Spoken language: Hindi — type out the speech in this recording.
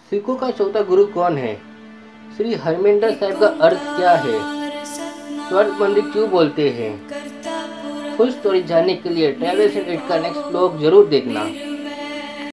सिखों का चौथा गुरु कौन है? श्री हरमिंदर साहिब का अर्थ क्या है? स्वर्ण मंदिर क्यों बोलते हैं? फुल स्टोरी जानने के लिए ट्रैवल्स एंड इट का नेक्स्ट ब्लॉग जरूर देखना।